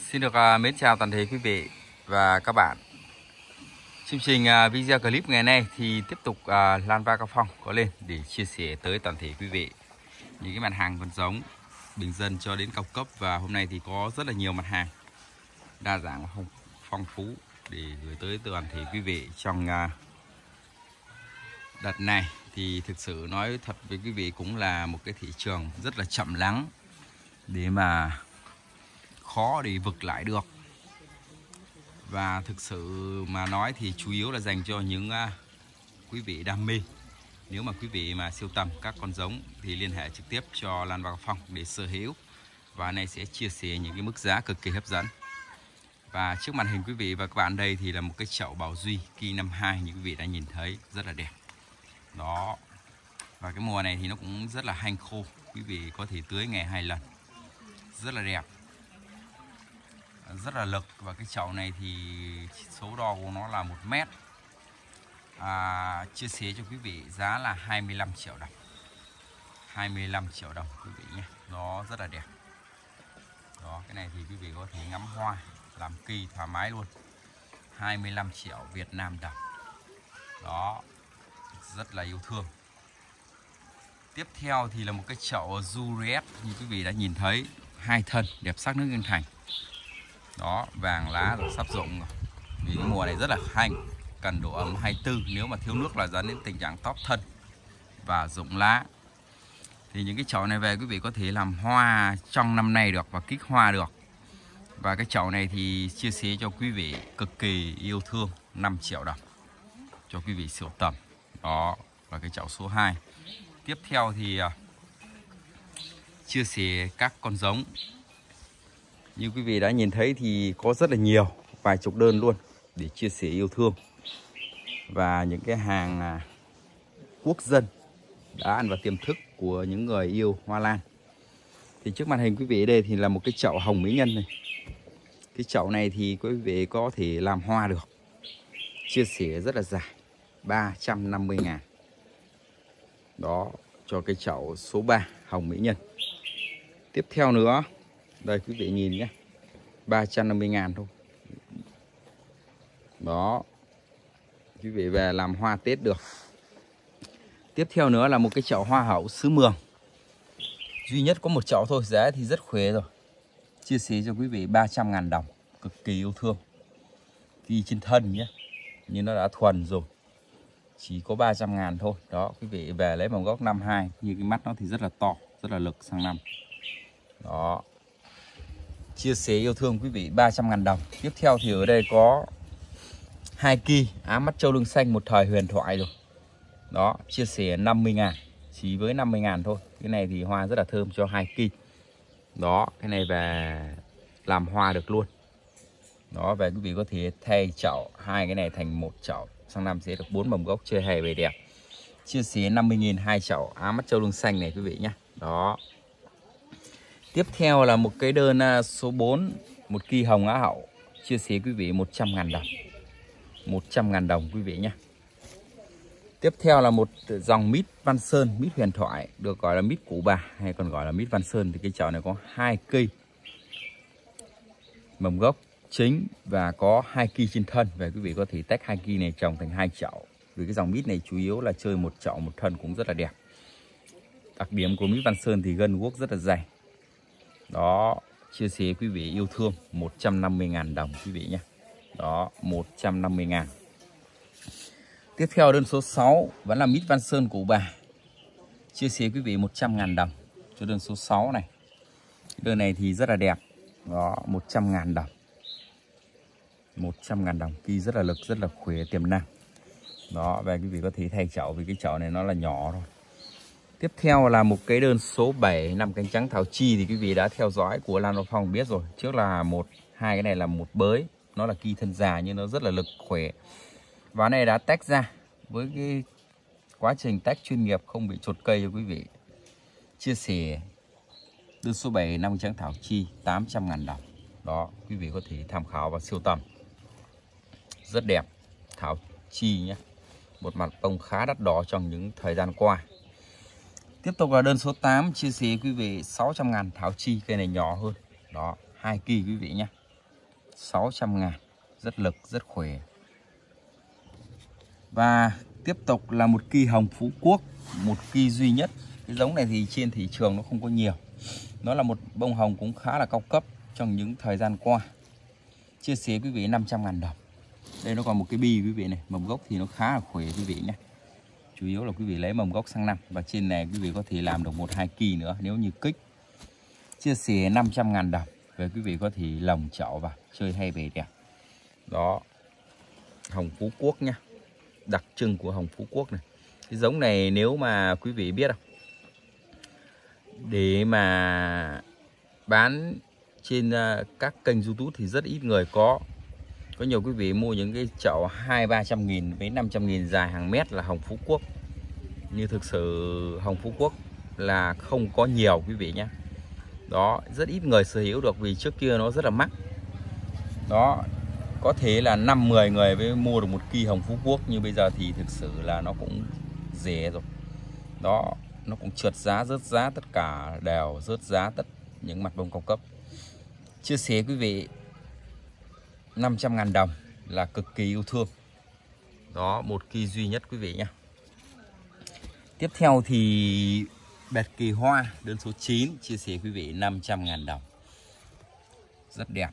Xin được mến chào toàn thể quý vị và các bạn. Chương trình video clip ngày nay thì tiếp tục Lan Va Cao Phong có lên để chia sẻ tới toàn thể quý vị những cái mặt hàng con giống bình dân cho đến cao cấp, và hôm nay thì có rất là nhiều mặt hàng đa dạng và phong phú để gửi tới toàn thể quý vị trong đợt này. Thì thực sự nói thật với quý vị cũng là một cái thị trường rất là chậm lắng để mà khó để vực lại được. Và thực sự mà nói thì chủ yếu là dành cho những quý vị đam mê. Nếu mà quý vị mà sưu tầm các con giống thì liên hệ trực tiếp cho Lan Va Cao Phong để sở hữu. Và này sẽ chia sẻ những cái mức giá cực kỳ hấp dẫn. Và trước màn hình quý vị và các bạn đây thì là một cái chậu Bảo Duy Ki 52 như quý vị đã nhìn thấy, rất là đẹp. Đó. Và cái mùa này thì nó cũng rất là hanh khô, quý vị có thể tưới ngày 2 lần. Rất là đẹp, rất là lực. Và cái chậu này thì số đo của nó là 1 mét. Chia sẻ cho quý vị giá là 25 triệu đồng. 25 triệu đồng quý vị nhé. Nó rất là đẹp. Đó, cái này thì quý vị có thể ngắm hoa, làm kỳ thoải mái luôn. 25 triệu Việt Nam đồng. Đó, rất là yêu thương. Tiếp theo thì là một cái chậu Juliet như quý vị đã nhìn thấy, 2 thân, đẹp sắc nước Yên Thành. Đó, vàng lá rồi, sắp rụng rồi. Vì cái mùa này rất là hanh, cần độ ẩm 24, nếu mà thiếu nước là dẫn đến tình trạng tóp thân và rụng lá. Thì những cái chậu này về quý vị có thể làm hoa trong năm nay được và kích hoa được. Và cái chậu này thì chia sẻ cho quý vị cực kỳ yêu thương, 5 triệu đồng cho quý vị sưu tầm. Đó là cái chậu số 2. Tiếp theo thì chia sẻ các con giống. Như quý vị đã nhìn thấy thì có rất là nhiều, vài chục đơn luôn để chia sẻ yêu thương. Và những cái hàng quốc dân đã ăn vào tiềm thức của những người yêu hoa lan. Thì trước màn hình quý vị đây thì là một cái chậu hồng mỹ nhân này. Cái chậu này thì quý vị có thể làm hoa được. Chia sẻ rất là dài, 350.000. Đó, cho cái chậu số 3 hồng mỹ nhân. Tiếp theo nữa, đây quý vị nhìn nhé, 350.000 thôi. Đó, quý vị về làm hoa Tết được. Tiếp theo nữa là một cái chậu hoa hậu xứ Mường. Duy nhất có một chậu thôi, giá thì rất khỏe rồi. Chia sẻ cho quý vị 300.000 đồng, cực kỳ yêu thương. Ghi trên thân nhé, nhưng nó đã thuần rồi. Chỉ có 300.000 thôi. Đó, quý vị về lấy bằng gốc 52. Như cái mắt nó thì rất là to, rất là lực sang năm. Đó, chia sẻ yêu thương quý vị 300.000 đồng. Tiếp theo thì ở đây có 2 kỳ ám mắt châu lưng xanh một thời huyền thoại rồi. Đó, chia sẻ 50.000, chỉ với 50.000 thôi. Cái này thì hoa rất là thơm cho 2 kỳ. Đó, cái này về làm hoa được luôn. Đó, về quý vị có thể thay chậu 2 cái này thành 1 chậu, sang năm sẽ được 4 mầm gốc chơi hề về đẹp. Chia sẻ 50.000 2 chậu ám mắt châu lưng xanh này quý vị nhé. Đó. Tiếp theo là một cái đơn số 4, một kỳ hồng á hậu. Chia sẻ quý vị 100.000 đồng. 100.000 đồng quý vị nhé. Tiếp theo là một dòng mít Văn Sơn, mít huyền thoại, được gọi là mít Củ Bà hay còn gọi là mít Văn Sơn. Thì cái chậu này có 2 cây mầm gốc chính và có 2 kỳ trên thân. Và quý vị có thể tách 2 kỳ này trồng thành 2 chậu. Vì cái dòng mít này chủ yếu là chơi 1 chậu 1 thân cũng rất là đẹp. Đặc điểm của mít Văn Sơn thì gân guốc rất là dày. Đó, chia sẻ quý vị yêu thương 150.000 đồng quý vị nhé. Đó, 150.000. Tiếp theo đơn số 6 vẫn là mít Văn Sơn Củ Bà. Chia sẻ quý vị 100.000 đồng cho đơn số 6 này. Đơn này thì rất là đẹp. Đó, 100.000 đồng. 100.000 đồng. Kỳ rất là lực, rất là khỏe, tiềm năng. Đó, và quý vị có thể thay chậu vì cái chậu này nó là nhỏ thôi. Tiếp theo là một cái đơn số 7 năm cánh trắng Thảo Chi. Thì quý vị đã theo dõi của Lan Va Phong biết rồi. Trước là 2 cái này là một bới. Nó là kỳ thân già nhưng nó rất là lực khỏe. Và này đã tách ra với cái quá trình tách chuyên nghiệp, không bị chột cây cho quý vị. Chia sẻ đơn số 7 năm cánh trắng Thảo Chi 800.000 đồng. Đó, quý vị có thể tham khảo và sưu tầm. Rất đẹp Thảo Chi nhé. Một mặt bông khá đắt đỏ trong những thời gian qua. Tiếp tục là đơn số 8, chia sẻ quý vị 600.000 Thảo Chi, cây này nhỏ hơn. Đó, 2 kỳ quý vị nhé. 600.000. Rất lực, rất khỏe. Và tiếp tục là một kỳ hồng Phú Quốc, một kỳ duy nhất. Cái giống này thì trên thị trường nó không có nhiều. Nó là một bông hồng cũng khá là cao cấp trong những thời gian qua. Chia sẻ quý vị 500.000 đồng. Đây nó còn một cái bi quý vị này, mầm gốc thì nó khá là khỏe quý vị nhé. Chủ yếu là quý vị lấy mầm gốc sang năm. Và trên này quý vị có thể làm được 1-2 kỳ nữa nếu như kích. Chia sẻ 500.000 đồng. Về quý vị có thể lồng chậu vào chơi hay về đẹp. Đó, hồng Phú Quốc nhá. Đặc trưng của hồng Phú Quốc này. Cái giống này nếu mà quý vị biết không, để mà bán trên các kênh YouTube thì rất ít người có. Có nhiều quý vị mua những cái chậu 200-300.000 với 500.000 dài hàng mét là hồng Phú Quốc. Nhưng thực sự hồng Phú Quốc là không có nhiều quý vị nhé. Đó, rất ít người sở hữu được vì trước kia nó rất là mắc. Đó, có thể là 5-10 người mới mua được một kỳ hồng Phú Quốc. Nhưng bây giờ thì thực sự là nó cũng rẻ rồi. Đó, nó cũng trượt giá, rớt giá, tất cả đều rớt giá tất những mặt bông cao cấp. Chia sẻ quý vị 500.000 đồng là cực kỳ yêu thương. Đó, một kỳ duy nhất quý vị nhé. Tiếp theo thì bẹt kỳ hoa đơn số 9, chia sẻ quý vị 500.000 đồng. Rất đẹp.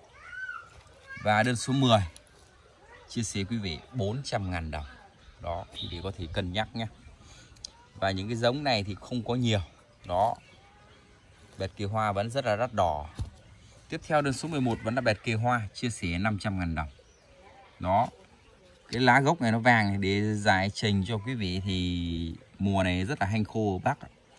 Và đơn số 10, chia sẻ quý vị 400.000 đồng. Đó, quý vị có thể cân nhắc nhé. Và những cái giống này thì không có nhiều. Đó, bẹt kỳ hoa vẫn rất là đắt đỏ. Tiếp theo đơn số 11 vẫn là bẹt kỳ hoa, chia sẻ 500.000 đồng. Đó, cái lá gốc này nó vàng để giải trình cho quý vị thì mùa này rất là hanh khô ở Bắc.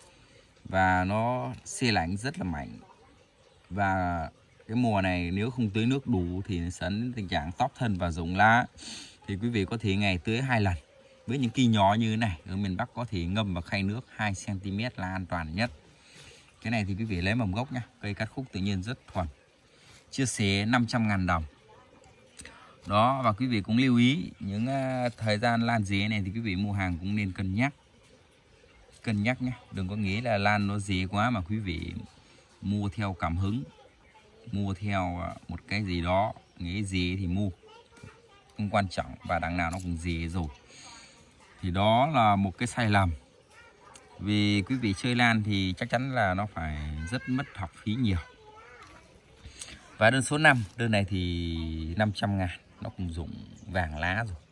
Và nó se lạnh rất là mạnh. Và cái mùa này nếu không tưới nước đủ thì nó dẫn đến tình trạng tóc thân và rụng lá. Thì quý vị có thể ngày tưới 2 lần. Với những kỳ nhỏ như thế này, ở miền Bắc có thể ngâm vào khay nước 2 cm là an toàn nhất. Cái này thì quý vị lấy mầm gốc nhá. Cây cắt khúc tự nhiên rất thuần. Chia sẻ 500.000 đồng. Đó, và quý vị cũng lưu ý những thời gian lan dế này thì quý vị mua hàng cũng nên cân nhắc. Cân nhắc nhé. Đừng có nghĩ là lan nó dế quá mà quý vị mua theo cảm hứng. Mua theo một cái gì đó, nghĩ dế thì mua. Không quan trọng và đằng nào nó cũng dế rồi. Thì đó là một cái sai lầm. Vì quý vị chơi lan thì chắc chắn là nó phải rất mất học phí nhiều. Và đơn số 5, đơn này thì 500.000, nó cũng rụng vàng lá rồi.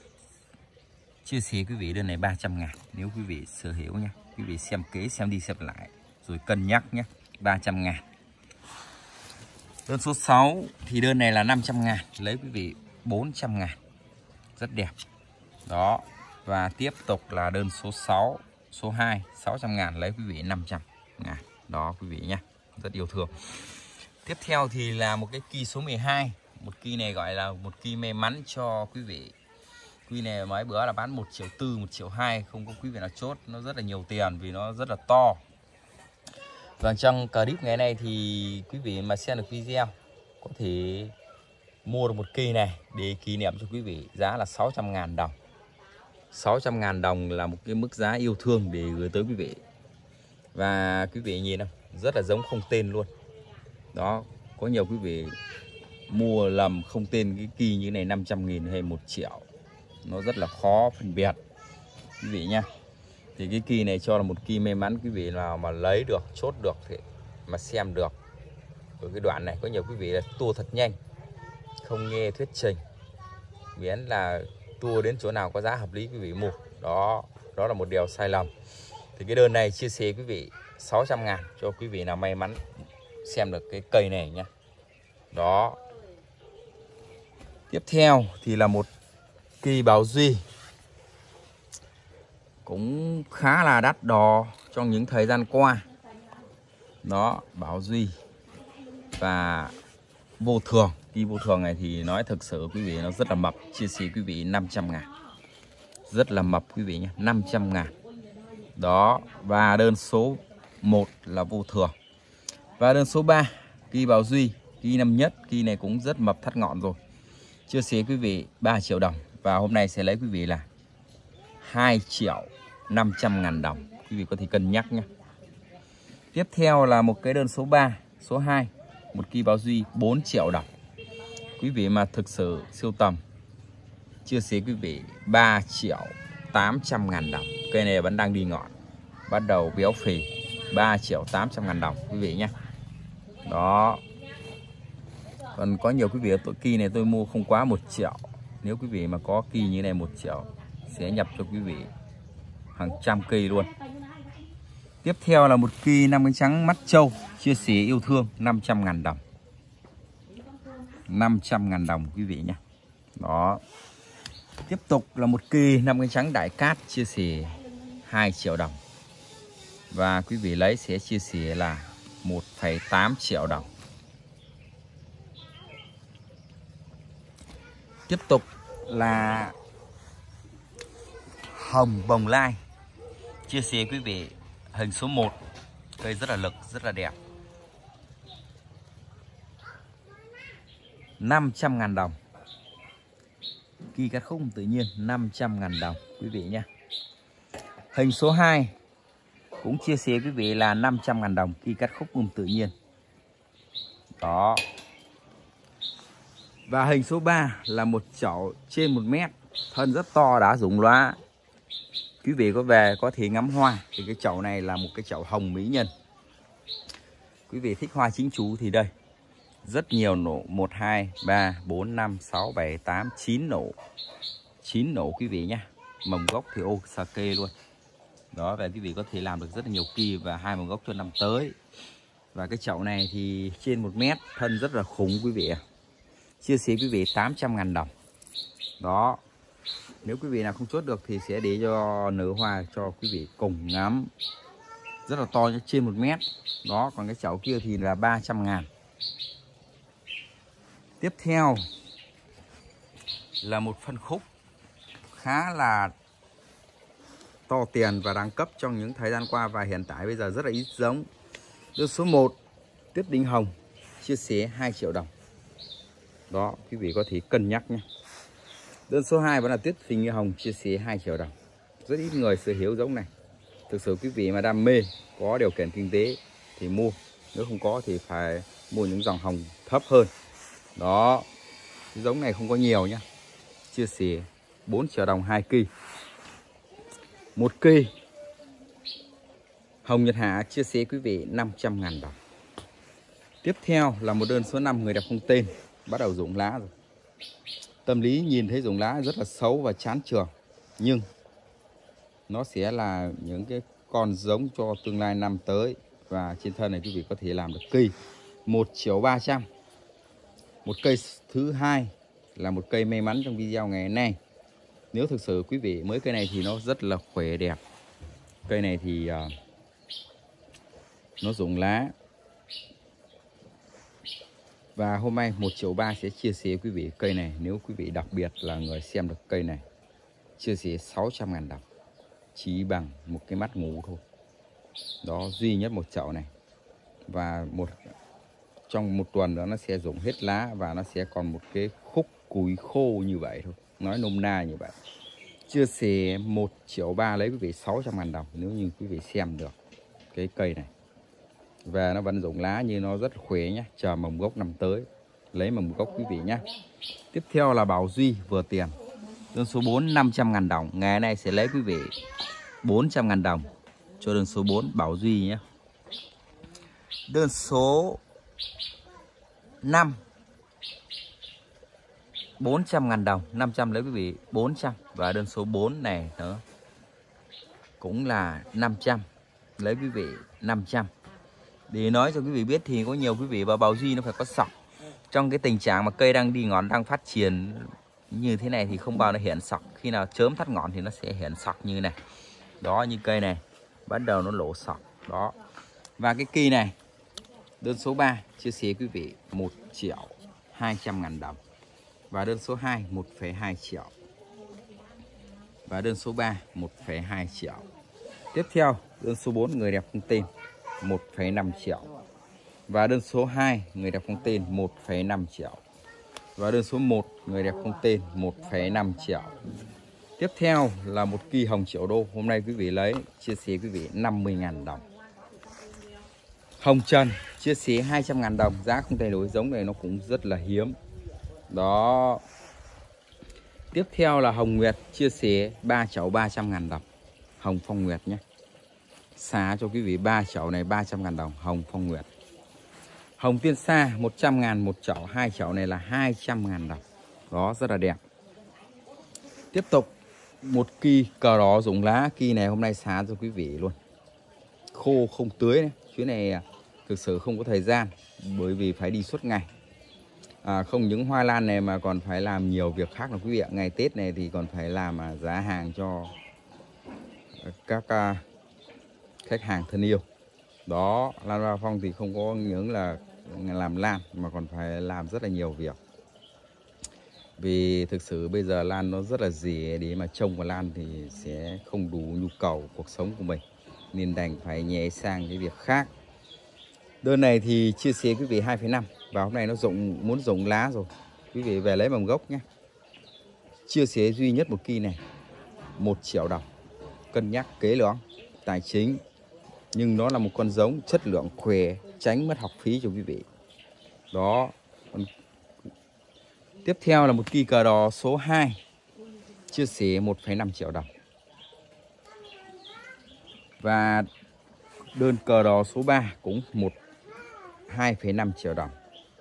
Chia sẻ quý vị đơn này 300.000 nếu quý vị sở hữu nha. Quý vị xem kế, xem đi xem lại rồi cân nhắc nhé. 300.000. Đơn số 6 thì đơn này là 500.000, lấy quý vị 400.000. Rất đẹp. Đó. Và tiếp tục là đơn số 6, số 2, 600.000, lấy quý vị 500.000. Đó quý vị nhé. Rất yêu thương. Tiếp theo thì là một cái kỳ số 12. Một kỳ này gọi là một kỳ may mắn cho quý vị. Kỳ này mấy bữa là bán 1,4 triệu, 1,2 triệu, không có quý vị nào chốt. Nó rất là nhiều tiền vì nó rất là to. Và trong clip ngày nay thì quý vị mà xem được video có thể mua được một kỳ này để kỷ niệm cho quý vị. Giá là 600.000 đồng. 600.000 đồng là một cái mức giá yêu thương để gửi tới quý vị. Và quý vị nhìn không? Rất là giống không tên luôn. Đó, có nhiều quý vị mua lầm không tên cái kỳ như này 500.000 hay 1 triệu. Nó rất là khó phân biệt quý vị nha. Thì cái kỳ này cho là một kỳ may mắn, quý vị nào mà lấy được, chốt được thì mà xem được. Ở cái đoạn này có nhiều quý vị là tua thật nhanh, không nghe thuyết trình, miễn là tua đến chỗ nào có giá hợp lý quý vị mua. Đó là một điều sai lầm. Thì cái đơn này chia sẻ quý vị 600.000 cho quý vị nào may mắn xem được cái cây này nhé. Đó. Tiếp theo thì là một kỳ Bảo Duy, cũng khá là đắt đỏ trong những thời gian qua. Đó, Bảo Duy và vô thường. Kỳ vô thường này thì nói thực sự quý vị nó rất là mập, chia sẻ quý vị 500.000. Rất là mập quý vị nhé, 500.000. Đó, và đơn số 1 là vô thường. Và đơn số 3, kỳ Bảo Duy, kỳ năm nhất, kỳ này cũng rất mập thắt ngọn rồi. Chia sẻ quý vị 3 triệu đồng. Và hôm nay sẽ lấy quý vị là 2.500.000 đồng. Quý vị có thể cân nhắc nhé. Tiếp theo là một cái đơn số 3, số 2, một kỳ Bảo Duy 4 triệu đồng. Quý vị mà thực sự sưu tầm, chia sẻ quý vị 3.800.000 đồng. Cây này vẫn đang đi ngọn, bắt đầu béo phì. 3.800.000 đồng quý vị nhé. Đó. Còn có nhiều quý vị kỳ này tôi mua không quá 1 triệu. Nếu quý vị mà có kỳ như này 1 triệu sẽ nhập cho quý vị hàng trăm cây luôn. Tiếp theo là một kỳ 5 cánh trắng mắt trâu, chia sẻ yêu thương 500.000 đồng. 500.000 đồng quý vị nhé. Đó. Tiếp tục là một kỳ 5 cánh trắng đại cát, chia sẻ 2 triệu đồng. Và quý vị lấy sẽ chia sẻ là 1,8 triệu đồng. Tiếp tục là hồng bồng lai, chia sẻ quý vị hình số 1. Cây rất là lực, rất là đẹp. 500.000 đồng. Kỳ cắt khúc tự nhiên 500.000 đồng quý vị nhé. Hình số 2 cũng chia sẻ quý vị là 500.000 đồng, kỳ cắt khúc tự nhiên. Đó. Và hình số 3 là một chậu trên 1 mét, thân rất to, đã rụng loá. Quý vị có về có thể ngắm hoa. Thì cái chậu này là một cái chậu hồng mỹ nhân. Quý vị thích hoa chính chủ thì đây, rất nhiều nổ, 1, 2, 3, 4, 5, 6, 7, 8, 9 nổ. 9 nổ quý vị nhé. Mầm gốc thì ô sake luôn. Đó, và quý vị có thể làm được rất là nhiều kỳ và 2 mầm gốc cho năm tới. Và cái chậu này thì trên 1 mét, thân rất là khủng quý vị ạ. Chia sẻ quý vị 800.000 đồng. Đó. Nếu quý vị nào không chốt được thì sẽ để cho nở hoa cho quý vị cùng ngắm. Rất là to, trên 1 mét. Đó, còn cái chậu kia thì là 300.000. Tiếp theo là một phân khúc khá là to tiền và đẳng cấp trong những thời gian qua, và hiện tại bây giờ rất là ít giống. Đơn số 1 tuyết đinh hồng, chia sẻ 2 triệu đồng. Đó, quý vị có thể cân nhắc nhé. Đơn số 2 vẫn là tuyết đinh hồng, chia sẻ 2 triệu đồng. Rất ít người sở hữu giống này. Thực sự quý vị mà đam mê, có điều kiện kinh tế thì mua. Nếu không có thì phải mua những dòng hồng thấp hơn. Đó, giống này không có nhiều nhá. Chia sẻ 4 triệu đồng 2 kỳ. 1 kỳ hồng Nhật Hạ, chia sẻ quý vị 500.000 đồng. Tiếp theo là một đơn số 5 người đẹp không tên, bắt đầu rụng lá rồi. Tâm lý nhìn thấy rụng lá rất là xấu và chán trường, nhưng nó sẽ là những cái con giống cho tương lai năm tới. Và trên thân này quý vị có thể làm được kỳ 1.300.000. Một cây thứ hai là một cây may mắn trong video ngày hôm nay. Nếu thực sự quý vị mới cây này thì nó rất là khỏe đẹp. Cây này thì nó rụng lá. Và hôm nay 1.300.000 sẽ chia sẻ quý vị cây này. Nếu quý vị đặc biệt là người xem được cây này, chia sẻ 600.000 đồng. Chỉ bằng một cái mắt ngủ thôi. Đó, duy nhất một chậu này. Và trong 1 tuần đó nó sẽ rụng hết lá, và nó sẽ còn một cái khúc cùi khô như vậy thôi. Nói nôm na như vậy. Chia sẻ 1.300.000, lấy quý vị 600.000 đồng nếu như quý vị xem được cái cây này. Và nó vẫn rụng lá như nó rất khỏe nhé. Chờ mầm gốc năm tới, lấy mầm gốc quý vị nhé. Tiếp theo là Bảo Duy vừa tiền. Đơn số 4 500.000 đồng. Ngày nay sẽ lấy quý vị 400.000 đồng cho đơn số 4 Bảo Duy nhé. Đơn số 5 400.000 đồng. 500 lấy quý vị 400. Và đơn số 4 này nữa cũng là 500, lấy quý vị 500. Để nói cho quý vị biết thì có nhiều quý vị vào Bảo Duy nó phải có sọc. Trong cái tình trạng mà cây đang đi ngọn, đang phát triển như thế này thì không bao nó hiện sọc. Khi nào chớm thắt ngọn thì nó sẽ hiện sọc như này. Đó, như cây này bắt đầu nó lộ sọc. Đó. Và cái kỳ này đơn số 3 chia sẻ quý vị 1.200.000 đồng. Và đơn số 2 1,2 triệu. Và đơn số 3 1,2 triệu. Tiếp theo đơn số 4 người đẹp không tên 1,5 triệu. Và đơn số 2 người đẹp không tên 1,5 triệu. Và đơn số 1 người đẹp không tên 1,5 triệu. Tiếp theo là một kỳ hồng triệu đô. Hôm nay quý vị lấy chia sẻ quý vị 50.000 đồng. Hồng Trần chia sẻ 200.000 đồng. Giá không thay đổi, giống này nó cũng rất là hiếm. Đó. Tiếp theo là Hồng Nguyệt chia sẻ 3 chậu 300.000 đồng. Hồng Phong Nguyệt nhé. Xá cho quý vị 3 chậu này 300.000 đồng. Hồng Phong Nguyệt. Hồng Tiên Sa 100.000 một chậu. 2 chậu này là 200.000 đồng. Đó, rất là đẹp. Tiếp tục một kỳ cờ đỏ rụng lá. Kỳ này hôm nay xá cho quý vị luôn. Khô không tưới này. Chuyến này thực sự không có thời gian, bởi vì phải đi suốt ngày. Không những hoa lan này mà còn phải làm nhiều việc khác là quý vị ạ. Ngày Tết này thì còn phải làm giá hàng cho các khách hàng thân yêu. Đó, Lan Hoa Phong thì không có những là làm lan mà còn phải làm rất là nhiều việc. Vì thực sự bây giờ lan nó rất là rẻ, để mà trồng vào lan thì sẽ không đủ nhu cầu cuộc sống của mình, nên đành phải nhảy sang cái việc khác. Đơn này thì chia sẻ quý vị 2,5 và hôm nay nó muốn rụng lá rồi. Quý vị về lấy mầm gốc nhé. Chia sẻ duy nhất một kỳ này 1 triệu đồng. Cân nhắc kế loáng tài chính, nhưng nó là một con giống chất lượng khỏe, tránh mất học phí cho quý vị. Đó. Tiếp theo là một kỳ cờ đỏ số 2, chia sẻ 1,5 triệu đồng. Và đơn cờ đỏ số 3 cũng 2,5 triệu đồng.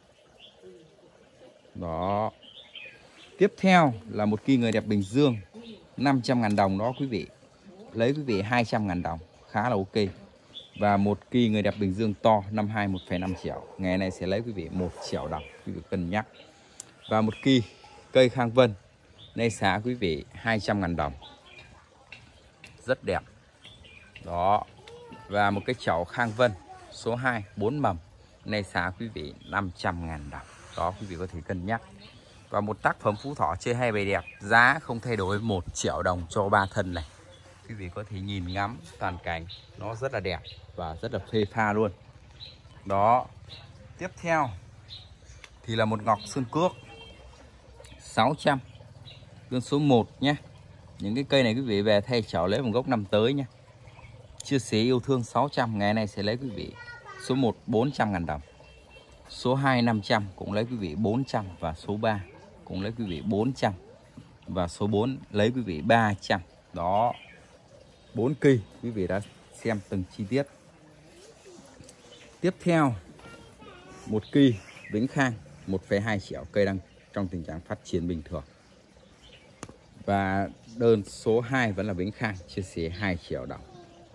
Đó. Tiếp theo là một kỳ người đẹp Bình Dương 500.000 đồng đó quý vị. Lấy quý vị 200.000 đồng, khá là ok. Và một kỳ người đẹp Bình Dương to 52 1,5 triệu. Ngày này sẽ lấy quý vị 1 triệu đồng, quý vị cân nhắc. Và một kỳ cây Khang Vân, nay xá quý vị 200.000 đồng. Rất đẹp. Đó. Và một cái chậu Khang Vân số 2 4 mầm, nay xá quý vị 500.000 đồng. Đó, quý vị có thể cân nhắc. Và một tác phẩm Phú Thọ chơi hay bày đẹp, giá không thay đổi, 1 triệu đồng cho 3 thân này. Quý vị có thể nhìn ngắm toàn cảnh, nó rất là đẹp và rất là phê pha luôn. Đó. Tiếp theo thì là một ngọc Sơn Cước 600, đơn số 1 nhé. Những cái cây này quý vị về thay chậu lấy một gốc năm tới nhé. Chia sẻ yêu thương 600, ngày này sẽ lấy quý vị số 1 400.000 đồng. Số 2 500 cũng lấy quý vị 400, và số 3 cũng lấy quý vị 400, và số 4 lấy quý vị 300. Đó. 4 kỳ, quý vị đã xem từng chi tiết. Tiếp theo một kỳ Vĩnh Khang 1,2 triệu, cây đang trong tình trạng phát triển bình thường. Và đơn số 2 vẫn là Vĩnh Khang, chia sẻ 2 triệu đồng.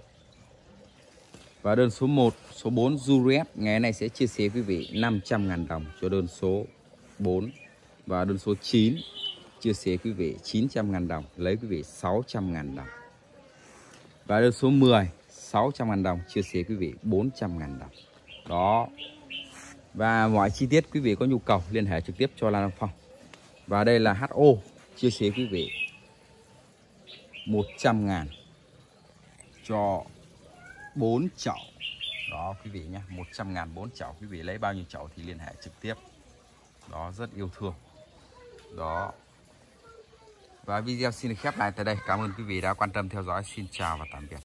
Và đơn số 1, số 4 Juliet, ngày này sẽ chia sẻ quý vị 500.000 đồng cho đơn số 4. Và đơn số 9 chia sẻ quý vị 900.000 đồng, lấy quý vị 600.000 đồng. Và đơn số 10 600.000 đồng, chia sẻ quý vị 400.000 đồng. Đó. Và mọi chi tiết quý vị có nhu cầu liên hệ trực tiếp cho Lan Hoa Phong. Và đây là HO, chia sẻ quý vị 100.000 cho 4 chậu. Đó quý vị nhé, 100.000 4 chậu. Quý vị lấy bao nhiêu chậu thì liên hệ trực tiếp. Đó, rất yêu thương. Đó. Và video xin được khép lại tại đây. Cảm ơn quý vị đã quan tâm theo dõi. Xin chào và tạm biệt.